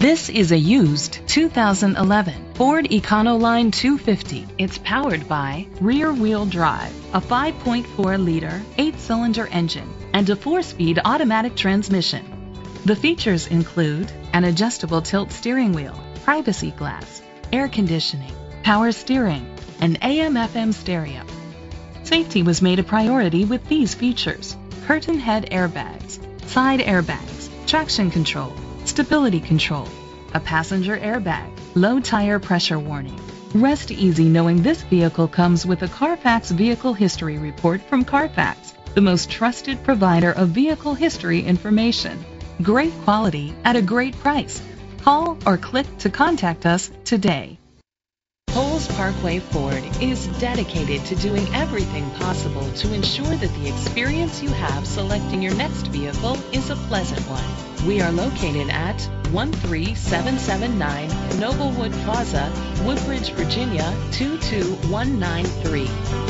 This is a used 2011 Ford Econoline 250. It's powered by rear-wheel drive, a 5.4-liter, 8-cylinder engine, and a 4-speed automatic transmission. The features include an adjustable tilt steering wheel, privacy glass, air conditioning, power steering, and AM/FM stereo. Safety was made a priority with these features: curtain head airbags, side airbags, traction control, stability control, a passenger airbag, low tire pressure warning. Rest easy knowing this vehicle comes with a Carfax Vehicle History Report from Carfax, the most trusted provider of vehicle history information. Great quality at a great price. Call or click to contact us today. Coles Parkway Ford is dedicated to doing everything possible to ensure that the experience you have selecting your next vehicle is a pleasant one. We are located at 13779 Noblewood Plaza, Woodbridge, Virginia 22193.